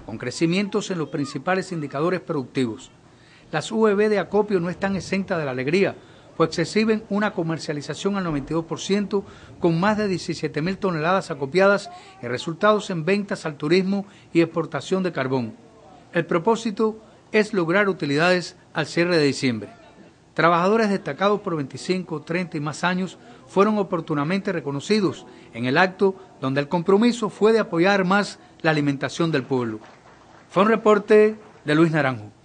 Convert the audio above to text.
con crecimientos en los principales indicadores productivos. Las UEB de acopio no están exentas de la alegría, pues exhiben una comercialización al 92%, con más de 17.000 toneladas acopiadas y resultados en ventas al turismo y exportación de carbón. El propósito es lograr utilidades al cierre de diciembre. Trabajadores destacados por 25, 30 y más años fueron oportunamente reconocidos en el acto donde el compromiso fue de apoyar más la alimentación del pueblo. Fue un reporte de Luis Naranjo.